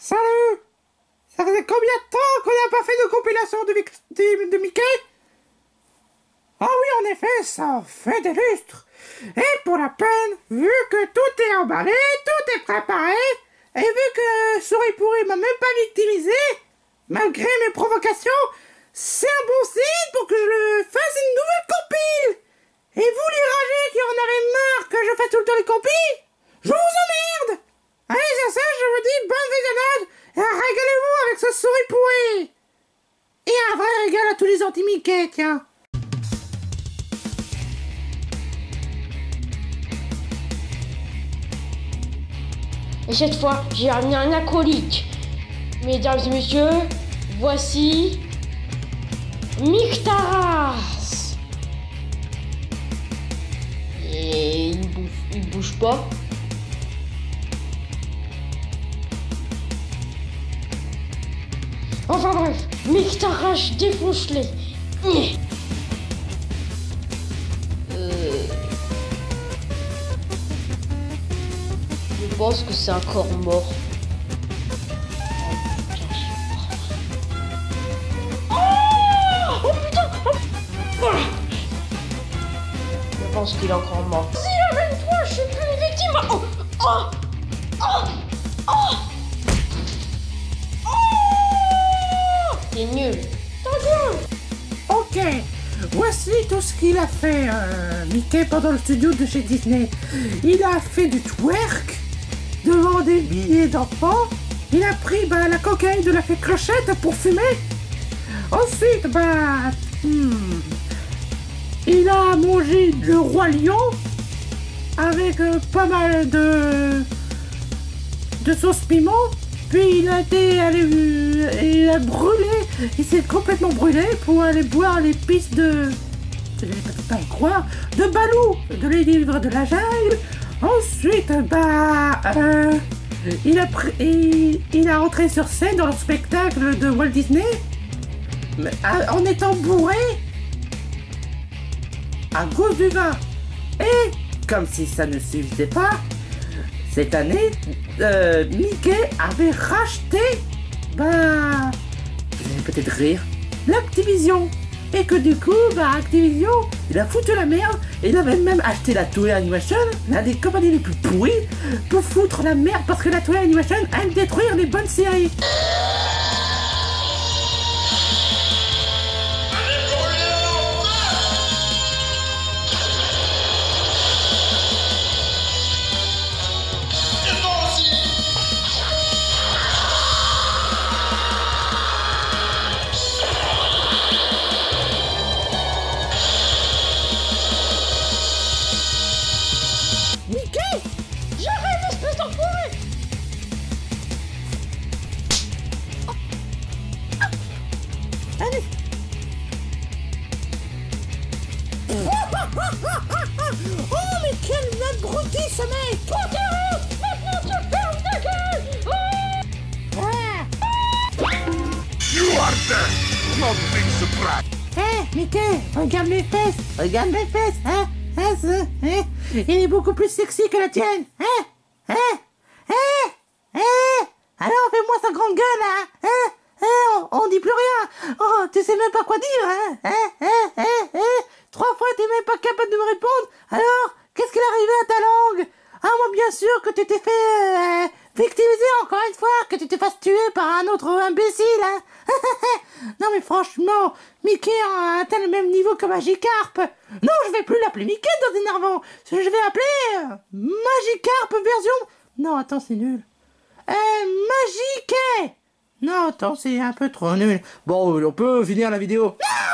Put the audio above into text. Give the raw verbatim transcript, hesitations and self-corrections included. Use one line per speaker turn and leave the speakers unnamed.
Salut! Ça faisait combien de temps qu'on n'a pas fait de compilation de, de, de Mickey? Ah oui, en effet, ça fait des lustres. Et pour la peine, vu que tout est emballé, tout est préparé, et vu que Souris Pourri m'a même pas victimisé, malgré mes provocations, c'est un bon signe pour que je fasse une nouvelle compile. Et vous les ragés qui en avez marre que je fasse tout le temps les compiles, je vous emmerde. Allez, sur ça, je vous dis bonne visionnage et régalez-vous avec ce Souris Pourri. Et un vrai régal à tous les anti-Mickey, tiens.
Et cette fois, j'ai amené un acolyte. Mesdames et messieurs, voici Mictaras. Et il bouge, il bouge pas. Enfin bref, Mictaras défonce-les. Je pense que c'est un corps mort. Oh, oh putain, oh. Je pense qu'il est encore mort. Si, amène-toi, je suis plus une victime. Oh, oh, oh, oh, oh. T'es nul. Ta gueule.
Ok, voici tout ce qu'il a fait, euh, Mickey, pendant le studio de chez Disney. Il a fait du twerk devant des milliers d'enfants. Il a pris bah, la cocaïne de la fée Clochette pour fumer. Ensuite, bah, hmm, il a mangé le roi lion avec euh, pas mal de de sauce piment. Puis il a été allé, euh, il a brûlé, il s'est complètement brûlé pour aller boire les pistes de, je ne peux pas y croire, de Balou, de les livres de la jungle. Ensuite, bah, euh, il a pris, il, il a rentré sur scène dans le spectacle de Walt Disney, en étant bourré à cause du vin. Et comme si ça ne suffisait pas, cette année, euh, Mickey avait racheté, bah, vous allez peut-être rire, l'Activision. Et que du coup, bah, Activision, il a foutu la merde, et il avait même acheté la Toei Animation, l'un des compagnies les plus pourries, pour foutre la merde, parce que la Toei Animation aime détruire les bonnes séries. Oh, mais quel abruti ce mec! Pokémon! Maintenant tu fermes ta gueule! Oh ah. You are dead! Nothing surprise! Hé, Mickey, regarde mes fesses! Regarde mes fesses, hein? Hein, hein, hein? Il est beaucoup plus sexy que la tienne! Hein? Hein? Hein? Hein? Alors fais-moi sa grande gueule, hein? Hein? Hein? On, on dit plus rien! Oh, tu sais même pas quoi dire, hein? Hein? Hein? Hein? Hein? Trois fois t'es même pas capable de me répondre. Alors, qu'est-ce qui est arrivé à ta langue? Ah, moi bien sûr que tu t'es fait euh, victimiser encore une fois, que tu te fasses tuer par un autre imbécile, hein. Non mais franchement, Mickey a atteint le même niveau que Magikarp. Non, je vais plus l'appeler Mickey dans énervant. Je vais appeler euh, Magikarp version... Non, attends, c'est nul. Euh, Magiquet. Non, attends, c'est un peu trop nul. Bon, on peut finir la vidéo.